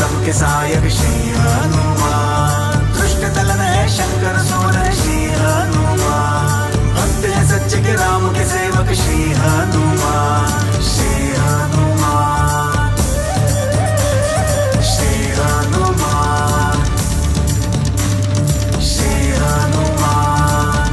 सबके सहायक श्री हनुमान, दुष्ट दलन है शंकर सोन श्री हनुमान, भक्त है सच्चे के राम के सेवक श्री हनुमान, श्री हनुमान, श्री हनुमान, श्री हनुमान।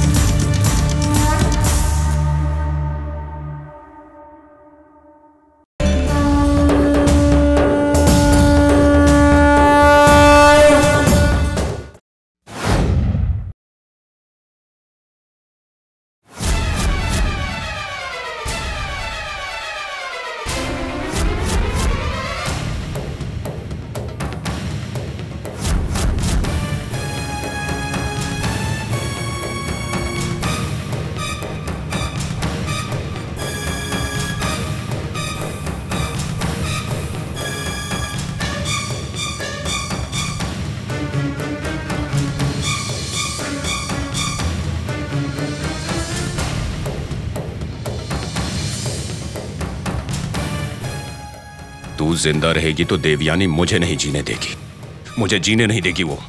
तू जिंदा रहेगी तो देवयानी मुझे नहीं जीने देगी, मुझे जीने नहीं देगी वो।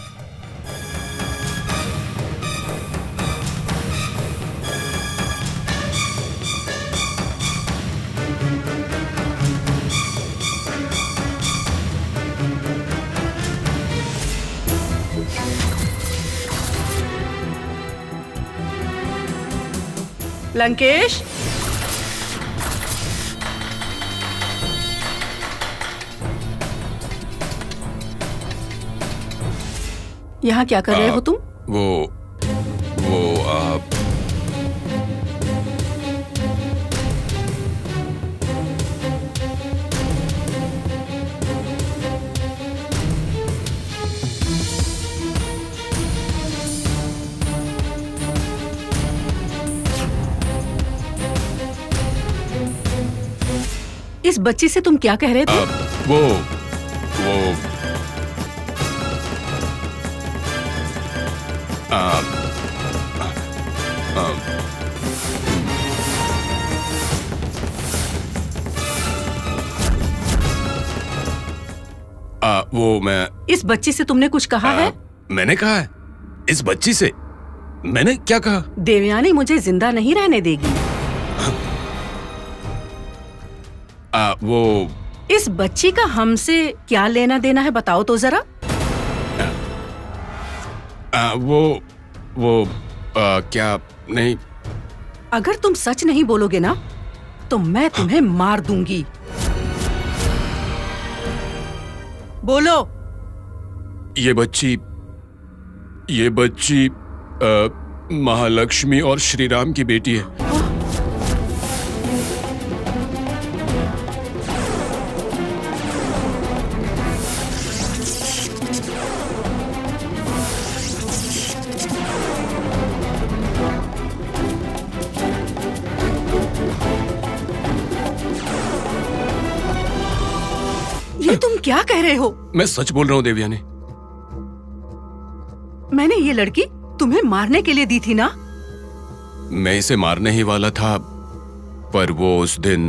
लंकेश, यहाँ क्या कर रहे हो तुम? वो इस बच्ची से तुम क्या कह रहे थे? वो मैं इस बच्ची से तुमने कुछ कहा है? मैंने कहा है इस बच्ची से? मैंने क्या कहा? देवयानी मुझे जिंदा नहीं रहने देगी। वो इस बच्ची का हमसे क्या लेना देना है बताओ तो जरा। क्या नहीं। अगर तुम सच नहीं बोलोगे ना तो मैं तुम्हें मार दूंगी। बोलो। ये बच्ची महालक्ष्मी और श्री राम की बेटी है। ये तुम क्या कह रहे हो? मैं सच बोल रहा हूँ देवयानी। मैंने ये लड़की तुम्हें मारने के लिए दी थी ना? मैं इसे मारने ही वाला था, पर वो उस दिन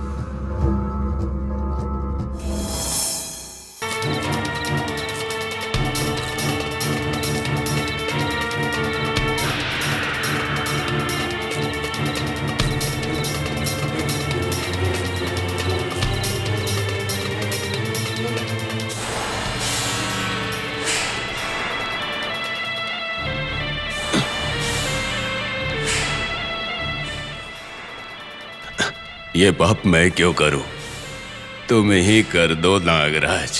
ये पाप मैं क्यों करूं? तुम ही कर दो नागराज।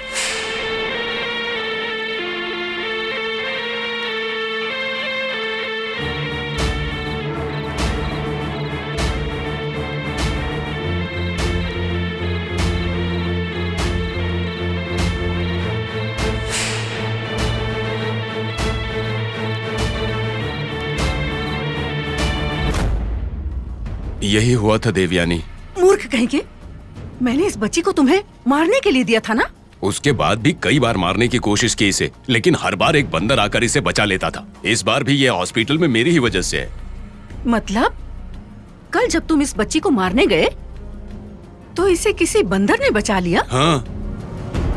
यही हुआ था देवयानी। मूर्ख कहीं के, मैंने इस बच्ची को तुम्हें मारने के लिए दिया था ना? उसके बाद भी कई बार मारने की कोशिश की इसे, लेकिन हर बार एक बंदर आकर इसे बचा लेता था। इस बार भी ये हॉस्पिटल में मेरी ही वजह से है। मतलब कल जब तुम इस बच्ची को मारने गए तो इसे किसी बंदर ने बचा लिया? हाँ।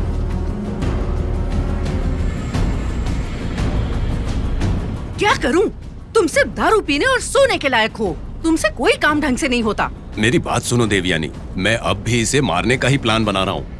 क्या करूं? तुम सिर्फ दारू पीने और सोने के लायक हो। तुमसे कोई काम ढंग से नहीं होता। मेरी बात सुनो देवयानी, मैं अब भी इसे मारने का ही प्लान बना रहा हूँ।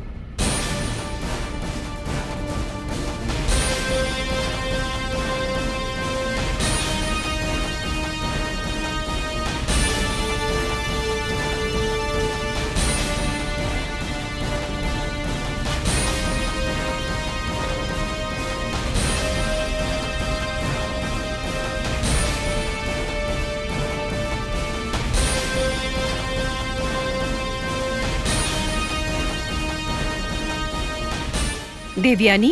देवयानी,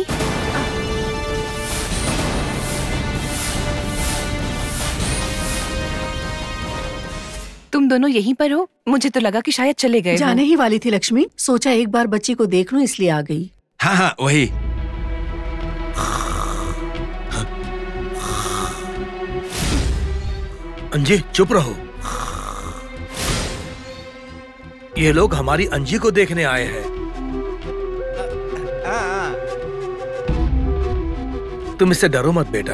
तुम दोनों यहीं पर हो? मुझे तो लगा कि शायद चले गए हो। जाने ही वाली थी लक्ष्मी, सोचा एक बार बच्ची को देख लूं इसलिए आ गई। हाँ हाँ वही। अंजी चुप रहो। ये लोग हमारी अंजी को देखने आए हैं। तुम इससे डरो मत बेटा।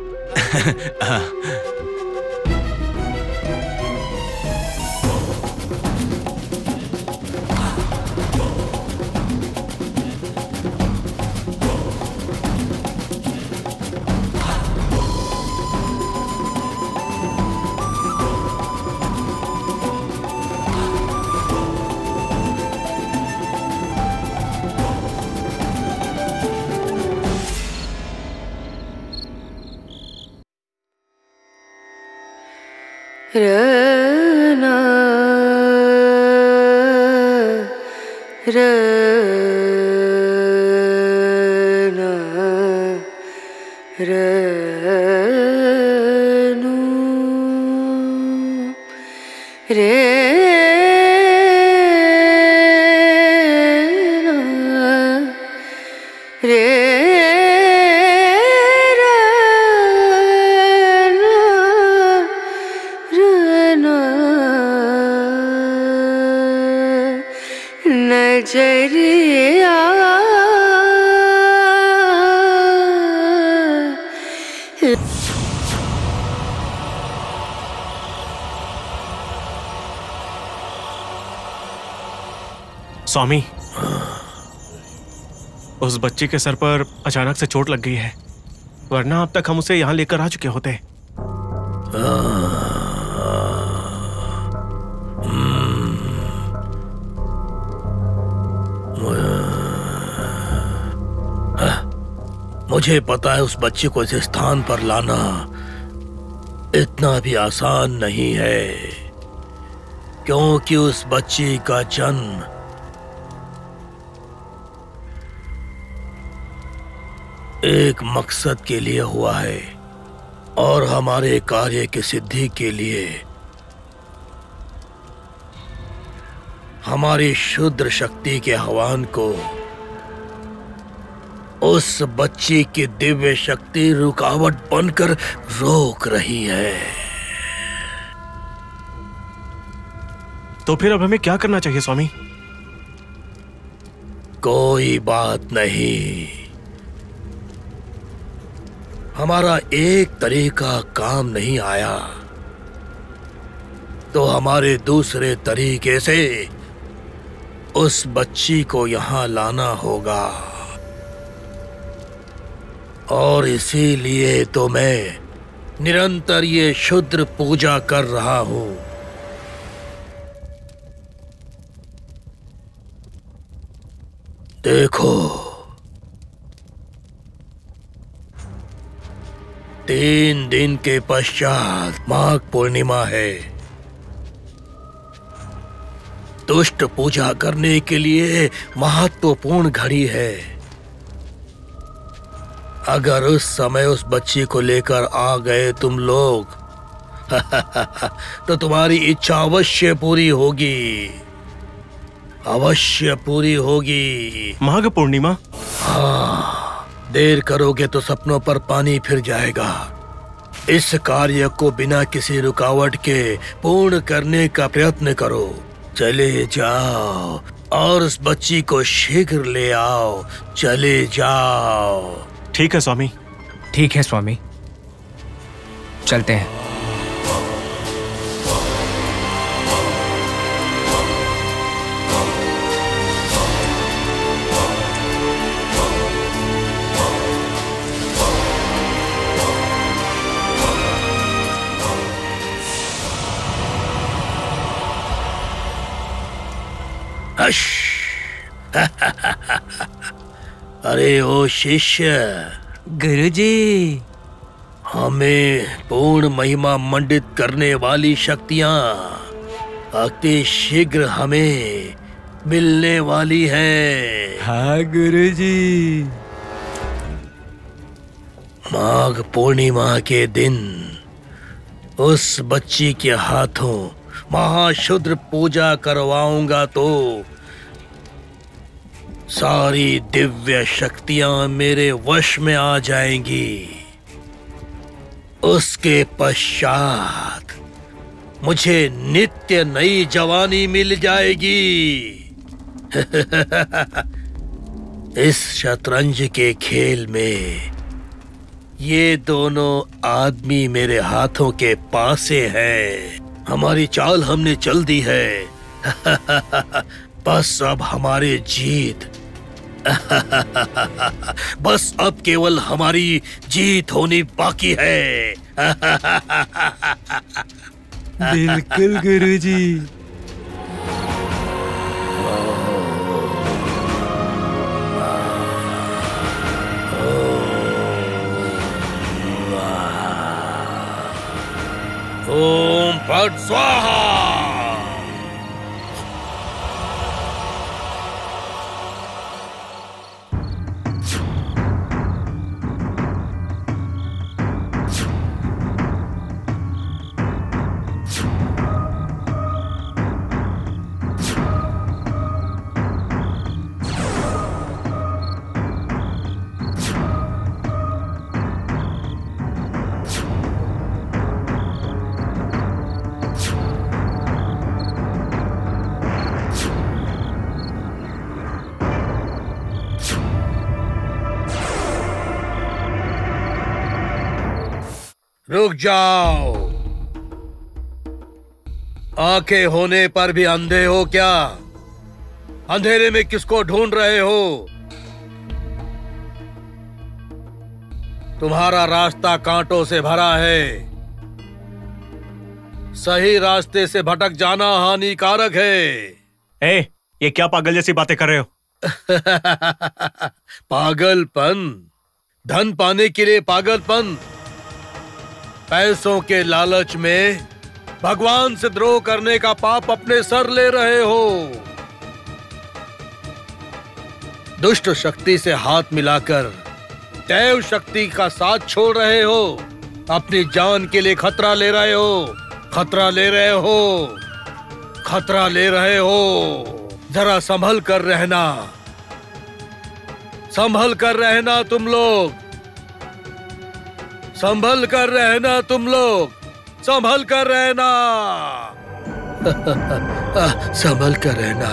रना रना रनु नजरिया स्वामी, उस बच्ची के सर पर अचानक से चोट लग गई है, वरना अब तक हम उसे यहाँ लेकर आ चुके होते। मुझे पता है उस बच्चे को इस स्थान पर लाना इतना भी आसान नहीं है, क्योंकि उस बच्ची का जन्म एक मकसद के लिए हुआ है और हमारे कार्य की सिद्धि के लिए हमारी शुद्र शक्ति के आह्वान को उस बच्ची की दिव्य शक्ति रुकावट बनकर रोक रही है। तो फिर अब हमें क्या करना चाहिए स्वामी? कोई बात नहीं, हमारा एक तरीका काम नहीं आया तो हमारे दूसरे तरीके से उस बच्ची को यहां लाना होगा, और इसीलिए तो मैं निरंतर ये शुद्र पूजा कर रहा हूं। देखो, 3 दिन के पश्चात माघ पूर्णिमा है। दुष्ट पूजा करने के लिए महत्वपूर्ण घड़ी है। अगर उस समय उस बच्ची को लेकर आ गए तुम लोग तो तुम्हारी इच्छा अवश्य पूरी होगी, अवश्य पूरी होगी। माघ पूर्णिमा? हाँ, देर करोगे तो सपनों पर पानी फिर जाएगा। इस कार्य को बिना किसी रुकावट के पूर्ण करने का प्रयत्न करो। चले जाओ और उस बच्ची को शीघ्र ले आओ। चले जाओ। ठीक है स्वामी। ठीक है स्वामी। चलते हैं। अरे ओ शिष्य, गुरुजी। हमें पूर्ण महिमा मंडित करने वाली शक्तियां अति शीघ्र हमें मिलने वाली हैं। हाँ गुरुजी। माघ पूर्णिमा के दिन उस बच्ची के हाथों महाशुद्र पूजा करवाऊंगा तो सारी दिव्य शक्तियां मेरे वश में आ जाएंगी। उसके पश्चात मुझे नित्य नई जवानी मिल जाएगी। इस शतरंज के खेल में ये दोनों आदमी मेरे हाथों के पासे हैं। हमारी चाल हमने चल दी है। बस अब हमारी जीत बस अब केवल हमारी जीत होनी बाकी है। बिल्कुल गुरुजी। ओम फट स्वाहा। रुक जाओ। आंखें होने पर भी अंधे हो क्या? अंधेरे में किसको ढूंढ रहे हो? तुम्हारा रास्ता कांटों से भरा है। सही रास्ते से भटक जाना हानिकारक है। ये क्या पागल जैसी बातें कर रहे हो? पागलपन? धन पाने के लिए पागलपन? पैसों के लालच में भगवान से द्रोह करने का पाप अपने सर ले रहे हो। दुष्ट शक्ति से हाथ मिलाकर दैव शक्ति का साथ छोड़ रहे हो। अपनी जान के लिए खतरा ले रहे हो। खतरा ले रहे हो। खतरा ले रहे हो। जरा संभल कर रहना। संभल कर रहना तुम लोग। संभल कर रहना तुम लोग। संभल कर रहना। संभल कर रहना।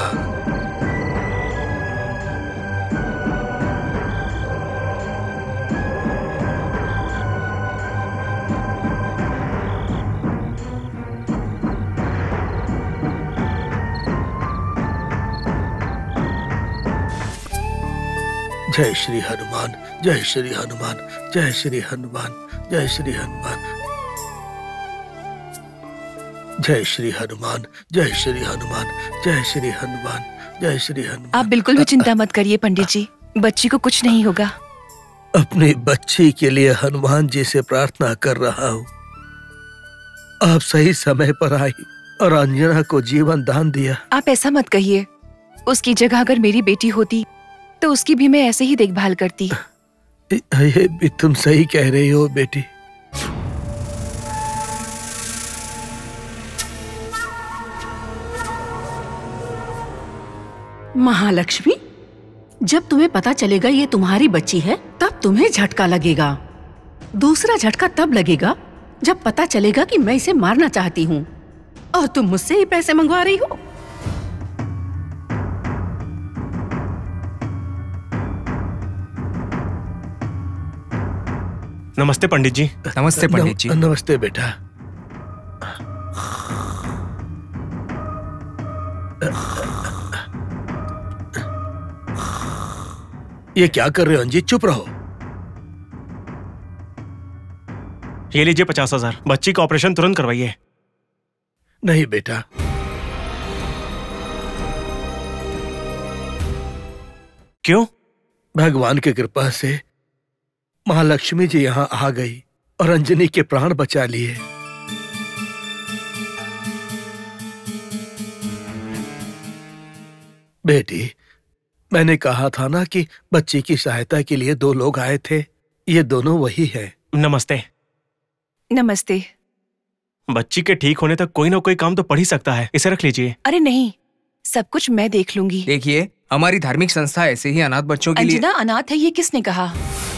जय श्री हनुमान, जय श्री हनुमान, जय श्री हनुमान, जय श्री हनुमान, जय श्री हनुमान, जय श्री हनुमान, जय श्री हनुमान, जय श्री हनुमान। आप बिल्कुल भी चिंता मत करिए पंडित जी, बच्ची को कुछ नहीं होगा। अपनी बच्ची के लिए हनुमान जी से प्रार्थना कर रहा हूँ। आप सही समय पर आई और अंजना को जीवन दान दिया। आप ऐसा मत कहिए। उसकी जगह अगर मेरी बेटी होती तो उसकी भी मैं ऐसे ही देखभाल करती। ये भी तुम सही कह रही हो बेटी। महालक्ष्मी, जब तुम्हें पता चलेगा ये तुम्हारी बच्ची है तब तुम्हें झटका लगेगा। दूसरा झटका तब लगेगा जब पता चलेगा कि मैं इसे मारना चाहती हूँ और तुम मुझसे ही पैसे मंगवा रही हो। नमस्ते पंडित जी। नमस्ते पंडित जी। नमस्ते बेटा। ये क्या कर रहे हो अंजी? चुप रहो। ये लीजिए 50,000। बच्ची का ऑपरेशन तुरंत करवाइए। नहीं बेटा, क्यों? भगवान की कृपा से महालक्ष्मी जी यहाँ आ गई और अंजनी के प्राण बचा लिए। बेटी, मैंने कहा था ना कि बच्ची की सहायता के लिए 2 लोग आए थे। ये दोनों वही हैं। नमस्ते। नमस्ते। बच्ची के ठीक होने तक कोई ना कोई काम तो पड़ ही सकता है, इसे रख लीजिए। अरे नहीं, सब कुछ मैं देख लूंगी। देखिए, हमारी धार्मिक संस्था ऐसे ही अनाथ बच्चों के लिए। अंजना अनाथ है, ये किसने कहा?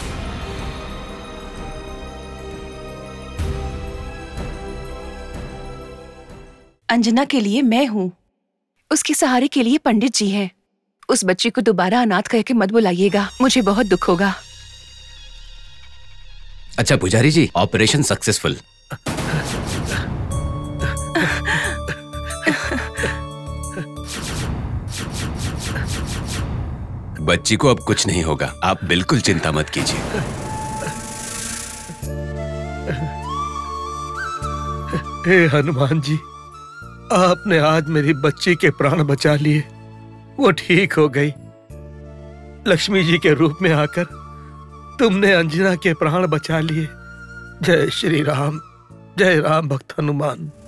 अंजना के लिए मैं हूँ, उसके सहारे के लिए पंडित जी हैं। उस बच्ची को दोबारा अनाथ कह के मत बुलाइएगा, मुझे बहुत दुख होगा। अच्छा पुजारी जी, ऑपरेशन सक्सेसफुल। बच्ची को अब कुछ नहीं होगा, आप बिल्कुल चिंता मत कीजिए। हे हनुमान जी, आपने आज मेरी बच्ची के प्राण बचा लिए। वो ठीक हो गई। लक्ष्मी जी के रूप में आकर तुमने अंजना के प्राण बचा लिए। जय श्री राम, जय राम भक्त हनुमान।